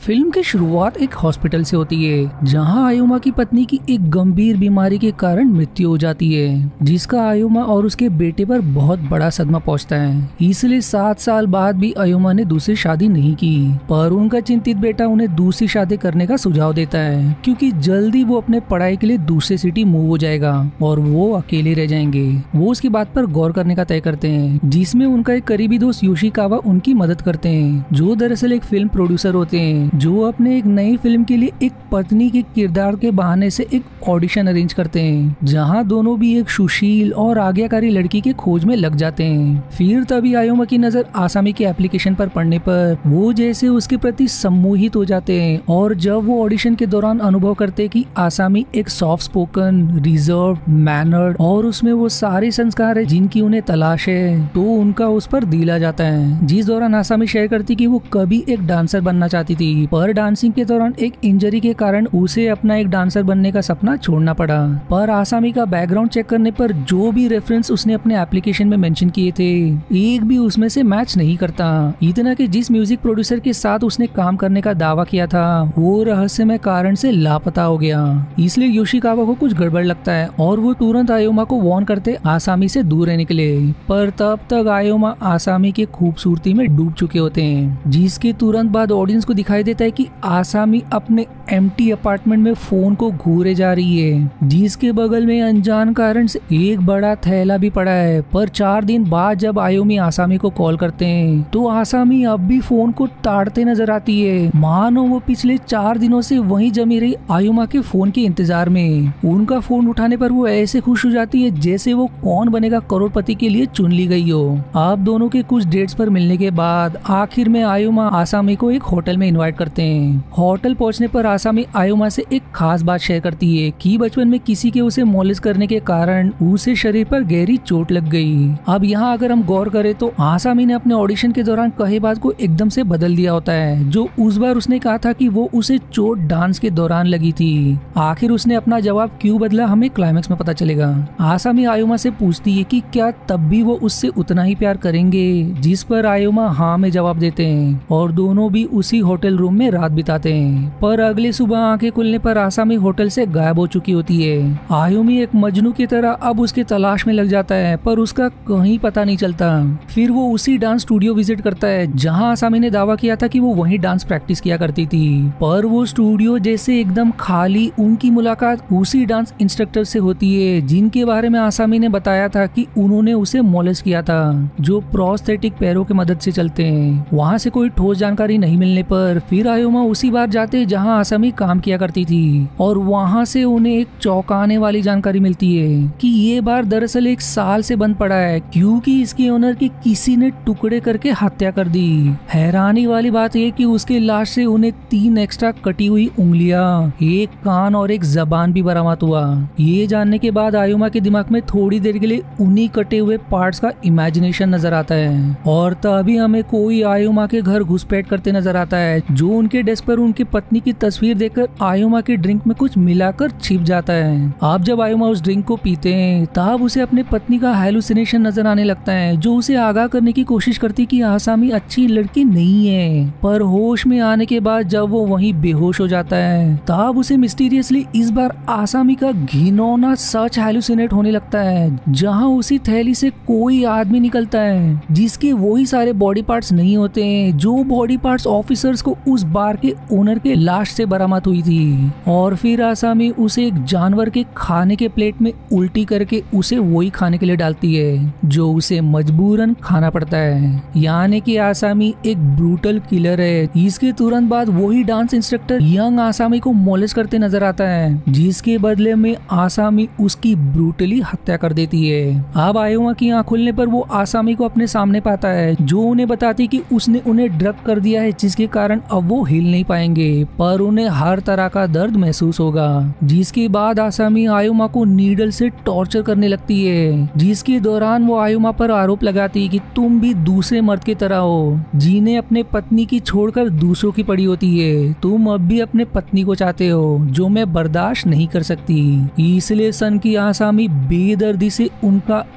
Film की शुरुआत एक हॉस्पिटल से होती है जहां आयोमा की पत्नी की एक गंभीर बीमारी के कारण मृत्यु हो जाती है, जिसका आयोमा और उसके बेटे पर बहुत बड़ा सदमा पहुंचता है। इसलिए 7 साल बाद भी आयोमा ने दूसरी शादी नहीं की, पर उनका चिंतित बेटा उन्हें दूसरी शादी करने का सुझाव देता है क्योंकि जल्दी वो अपने पढ़ाई के लिए दूसरे सिटी मूव हो जाएगा और वो अकेले रह जाएंगे। वो उसकी बात पर गौर करने का तय करते हैं, जिसमें उनका एक करीबी दोस्त योशिकावा उनकी मदद करते हैं, जो दरअसल एक फिल्म प्रोड्यूसर होते हैं जो अपने एक नई फिल्म के लिए एक पत्नी के किरदार के बहाने से एक ऑडिशन अरेंज करते हैं, जहां दोनों भी एक सुशील और आज्ञाकारी लड़की के खोज में लग जाते हैं। फिर तभी आयोमा की नजर आसामी के एप्लीकेशन पर पड़ने पर वो जैसे उसके प्रति सम्मोहित हो जाते हैं, और जब वो ऑडिशन के दौरान अनुभव करते हैं कि आसामी एक सॉफ्ट स्पोकन, रिजर्व, मैनर्ड और उसमें वो सारे संस्कार है जिनकी उन्हें तलाश है, तो उनका उस पर दिल आ जाता है। जिस दौरान आसामी शेयर करती कि वो कभी एक डांसर बनना चाहती थी, पर डांसिंग के दौरान एक इंजरी के कारण उसे अपना एक डांसर बनने का सपना छोड़ना पड़ा। पर आसामी का बैकग्राउंड चेक करने पर जो भी रेफरेंस उसने अपने एप्लीकेशन में मेंशन किए थे, एक भी उसमें से मैच नहीं करता। इतना कि जिस म्यूजिक प्रोड्यूसर के साथ उसने काम करने का दावा किया था वो रहस्यमय कारण से लापता हो गया। इसलिए योशिकावा को कुछ गड़बड़ लगता है और वो तुरंत आयोमा को वार्न करते आसामी से दूर रहने के लिए। पर तब तक आयोमा आसामी के खूबसूरती में डूब चुके होते हैं, जिसके तुरंत बाद ऑडियंस को दिखाई देता है कि आसामी अपने एम्प्टी अपार्टमेंट में फोन को घूरे जा रही है, जिसके बगल में अनजान कारण से एक बड़ा थैला भी पड़ा है। पर 4 दिन बाद जब आयोमी आसामी को कॉल करते हैं तो आसामी अब भी फोन को ताड़ते नजर आती है, मानो वो पिछले 4 दिनों से वहीं जमी रही आयोमा के फोन के इंतजार में। उनका फोन उठाने पर वो ऐसे खुश हो जाती है जैसे वो कौन बनेगा करोड़पति के लिए चुन ली गई हो। अब दोनों के कुछ डेट्स पर मिलने के बाद आखिर में आयोमा आसामी को एक होटल में इनवाइट करते हैं। होटल पहुंचने पर आसामी आयोमा से एक खास बात शेयर करती है कि बचपन में किसी के उसे मोलेस्ट करने के कारण उसे शरीर पर गहरी चोट लग गई। अब यहाँ अगर हम गौर करें तो आसामी ने अपने ऑडिशन के दौरान कही बात को एकदम से बदल दिया होता है, जो उस बार उसने कहा था कि वो उसे चोट डांस के दौरान लगी थी। आखिर उसने अपना जवाब क्यों बदला हमें क्लाइमैक्स में पता चलेगा। आसामी आयोमा से पूछती है कि क्या तब भी वो उससे उतना ही प्यार करेंगे, जिस पर आयोमा हाँ में जवाब देते हैं और दोनों भी उसी होटल रूम में रात बिताते हैं। पर अगले सुबह आंखें खुलने पर आसामी होटल से गायब हो चुकी होती है। आयोमी एक मजनू की तरह अब उसके तलाश में लग जाता है, पर उसका कहीं पता नहीं चलता। फिर वो उसी डांस स्टूडियो विजिट करता है जहां आसामी ने दावा किया था कि वो वहीं डांस प्रैक्टिस किया करती थी, पर वो स्टूडियो जैसे एकदम खाली। उनकी मुलाकात उसी डांस इंस्ट्रक्टर से होती है जिनके बारे में आसामी ने बताया था कि उन्होंने उसे मोलेस्ट किया था, जो प्रोस्थेटिक पैरों की मदद से चलते हैं। वहाँ से कोई ठोस जानकारी नहीं मिलने पर फिर आयोमा उसी बार जाते जहां आसामी काम किया करती थी, और वहां से उन्हें एक चौंकाने वाली जानकारी मिलती है कि ये बार दरअसल 1 साल से बंद पड़ा है क्योंकि इसके ओनर की किसी ने टुकड़े करके हत्या कर दी। हैरानी वाली बात यह कि उसके लाश से उन्हें 3 एक्स्ट्रा कटी हुई उंगलियां, एक कान और एक जबान भी बरामद हुआ। ये जानने के बाद आयोमा के दिमाग में थोड़ी देर के लिए उन्हीं कटे हुए पार्ट्स का इमेजिनेशन नजर आता है, और तभी हमें कोई आयोमा के घर घुसपैठ करते नजर आता है, जो उनके डेस्क पर उनकी पत्नी की तस्वीर देखकर आयोमा के ड्रिंक में कुछ मिलाकर छिप जाता है। अब जब आयोमा उस ड्रिंक को पीते हैं तब उसे अपने पत्नी का हेलुसिनेशन नजर आने लगता है, जो उसे आगाह करने की कोशिश करती कि आसामी अच्छी लड़की नहीं है। पर होश में आने के बाद जब वो वहीं बेहोश हो जाता है तब उसे मिस्टीरियसली इस बार आसामी का घिनौना सच हेलुसिनेट होने लगता है, जहां उसी थैली से कोई आदमी निकलता है जिसके वही सारे बॉडी पार्ट्स नहीं होते हैं जो बॉडी पार्ट्स ऑफिसर्स को उस बार के ओनर के लाश से बरामद हुई थी। और फिर आसामी उसे एक जानवर के खाने के प्लेट में उल्टी करके उसे वही खाने के लिए डालती है, जो उसे मजबूरन खाना पड़ता है। यानी कि आसामी एक ब्रूटल किलर है। इसके तुरंत बाद वही डांस इंस्ट्रक्टर यंग आसामी को मोलेस्ट करते नजर आता है, जिसके बदले में आसामी उसकी ब्रूटली हत्या कर देती है। अब आयोमा की आंख खुलने पर वो आसामी को अपने सामने पाता है, जो उन्हें बताती कि उसने उन्हें ड्रग कर दिया है, जिसके कारण अब वो हिल नहीं पाएंगे, पर उन्हें हर तरह का दर्द महसूस होगा। जिसके बाद आसामी आयोमा को नीडल से टॉर्चर करने लगती है, जिसके दौरान वो आयोमा पर आरोप लगाती है कि तुम भी दूसरे मर्द की तरह हो, जिन्हें अपने पत्नी की छोड़कर दूसरों की पड़ी होती है। तुम अब भी अपने पत्नी को चाहते हो, जो मैं बर्दाश्त नहीं कर सकती। इसलिए सन की आसामी बेदर्दी से उनका एक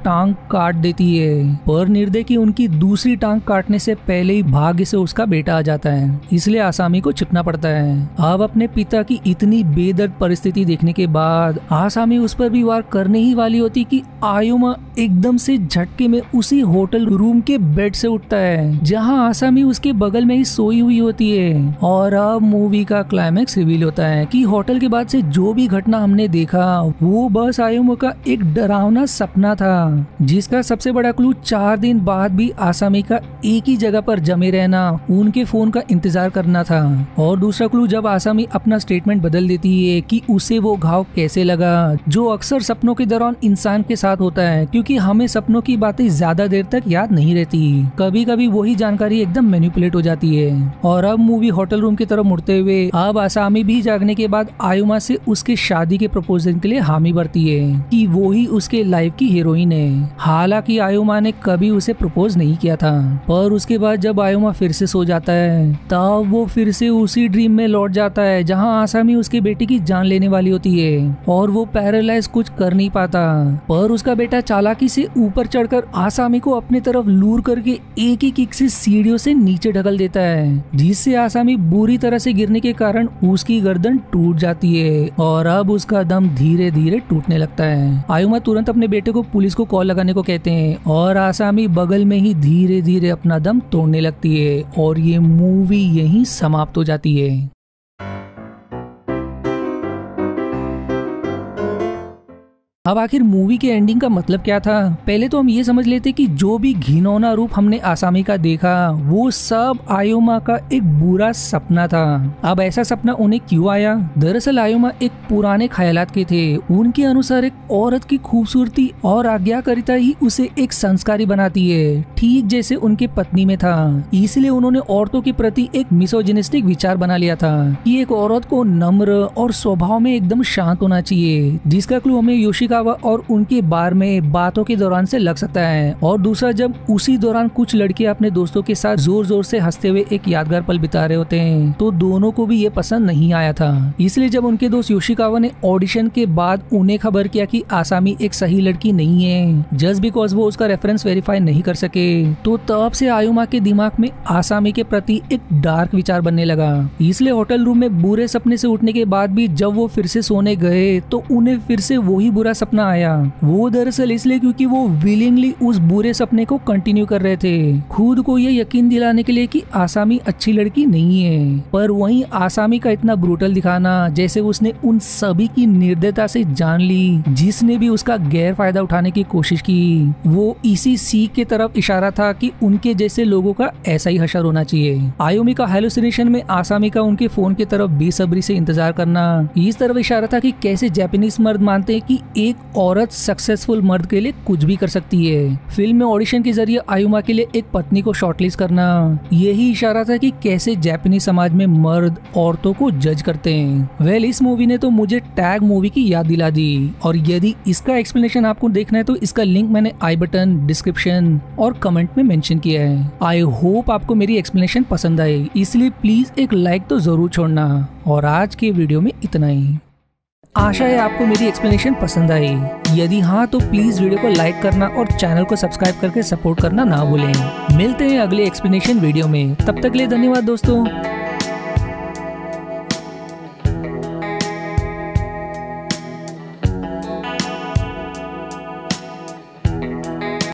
टांग काट देती है, पर निर्दय की उनकी दूसरी टांग काटने से पहले ही भाग्य से उसका बेटा आ जाता है, इसलिए आसामी को छिपना पड़ता है। अब अपने पिता की इतनी बेदर्द परिस्थिति देखने के बाद आसामी उस पर भी वार करने ही वाली होती कि आयोमा एकदम से झटके में उसी होटल रूम के बेड से उठता है जहां आसामी उसके बगल में ही सोई हुई होती है। और अब मूवी का क्लाइमैक्स रिवील होता है कि होटल के बाद से जो भी घटना हमने देखा वो बस आयोमा का एक डरावना सपना था, जिसका सबसे बड़ा क्लू 4 दिन बाद भी आसामी का एक ही जगह पर जमे रहना, उनके फोन का इंतजार करना था। और दूसरा क्लू जब आसामी अपना स्टेटमेंट बदल देती है कि उसे वो घाव कैसे लगा, जो अक्सर सपनों के दौरान इंसान के साथ होता है, क्योंकि हमें सपनों की बातें ज्यादा देर तक याद नहीं रहती, कभी कभी वही जानकारी एकदम मैनिपुलेट हो जाती है। और अब मूवी होटल रूम की तरफ मुड़ते हुए अब आसामी भी जागने के बाद आयुमा से उसके शादी के प्रपोजल के लिए हामी भरती है कि वो ही उसके लाइफ की हीरोइन है। हालांकि आयुमा ने कभी उसे प्रपोज नहीं किया था, पर उसके बाद जब आयुमा फिर से सो जाता है तब वो फिर से उसी ड्रीम में लौट जाता है जहां आसामी उसके बेटे की जान लेने वाली होती है और वो पैरालाइज कुछ कर नहीं पाता, पर उसका बेटा चालाकी से ऊपर चढ़कर आसामी को अपने तरफ लूर करके एक ही किक से सीढ़ियों से नीचे ढकल देता है, जिससे आसामी बुरी तरह से गिरने के कारण उसकी गर्दन टूट जाती है और अब उसका दम धीरे धीरे टूटने लगता है। आयुमा तुरंत अपने बेटे को पुलिस को कॉल लगाने को कहते हैं और आसामी बगल में ही धीरे धीरे अपना दम तोड़ने लगती है और ये मूवी यहीं समाप्त हो जाती है। अब आखिर मूवी के एंडिंग का मतलब क्या था? पहले तो हम ये समझ लेते कि जो भी घिनौना रूप हमने आसामी का देखा वो सब आयोमा का एक बुरा सपना था। अब ऐसा सपना उन्हें क्यों आया? दरअसल आयोमा एक पुराने ख्यालात के थे। उनके अनुसार एक औरत की खूबसूरती और आज्ञाकारिता ही उसे एक संस्कारी बनाती है, ठीक जैसे उनके पत्नी में था। इसलिए उन्होंने औरतों के प्रति एक मिसोजिनिस्टिक विचार बना लिया था कि एक औरत को नम्र और स्वभाव में एकदम शांत होना चाहिए, जिसका क्लू हमें योशिकावा और उनके बार में बातों के दौरान से लग सकता है। और दूसरा, जब उसी दौरान कुछ लड़कियां अपने दोस्तों के साथ जोर जोर से हंसते हुए एक यादगार पल बिता रहे होते हैं तो दोनों को भी ये पसंद नहीं आया था। इसलिए जब उनके दोस्त योशिकावा ने ऑडिशन के बाद उन्हें खबर किया कि आसामी एक सही लड़की नहीं है, जस्ट बिकॉज वो उसका रेफरेंस वेरीफाई नहीं कर सके, तो तब से आयुमा के दिमाग में आसामी के प्रति एक डार्क विचार बनने लगा। इसलिए होटल रूम में बुरे सपने से उठने के बाद भी जब वो फिर से सोने गए तो उन्हें फिर से वही बुरा सपना आया। वो दरअसल इसलिए क्योंकि वो विलिंगली उस बुरे सपने को कंटिन्यू कर रहे थे, खुद को ये यकीन दिलाने के लिए कि आसामी अच्छी लड़की नहीं है। पर वहीं आसामी का इतना ब्रूटल दिखाना, जैसे उसने उन सभी की निर्दयता से जान ली जिसने भी उसका गैर फायदा उठाने की कोशिश की, वो इसी सीख के तरफ इशारा था कि उनके जैसे लोगों का ऐसा ही हशर होना चाहिए। आयुमी का हेलुसिनेशन में आसामी का उनके फोन की तरफ बेसब्री से इंतजार करना इस तरफ इशारा था कि कैसे जापानीज मर्द मानते हैं कि एक औरत सक्सेसफुल मर्द के लिए कुछ भी कर सकती है। फिल्म में ऑडिशन के जरिए आयुमा के लिए एक पत्नी को शॉर्टलिस्ट करना यही इशारा था कि कैसे जापानी समाज में मर्द औरतों को जज करते हैं। वेल, इस मूवी ने तो मुझे टैग मूवी की याद दिला दी और यदि इसका एक्सप्लेनेशन आपको देखना है तो इसका लिंक मैंने आई बटन, डिस्क्रिप्शन और कमेंट में मेंशन किया है। आई होप आपको मेरी एक्सप्लेनेशन पसंद आई, इसलिए प्लीज एक लाइक तो जरूर छोड़ना। और आज के वीडियो में इतना ही। आशा है आपको मेरी एक्सप्लेनेशन पसंद आई। यदि हाँ तो प्लीज वीडियो को लाइक करना और चैनल को सब्सक्राइब करके सपोर्ट करना ना भूलें। मिलते हैं अगले एक्सप्लेनेशन वीडियो में, तब तक के लिए धन्यवाद दोस्तों।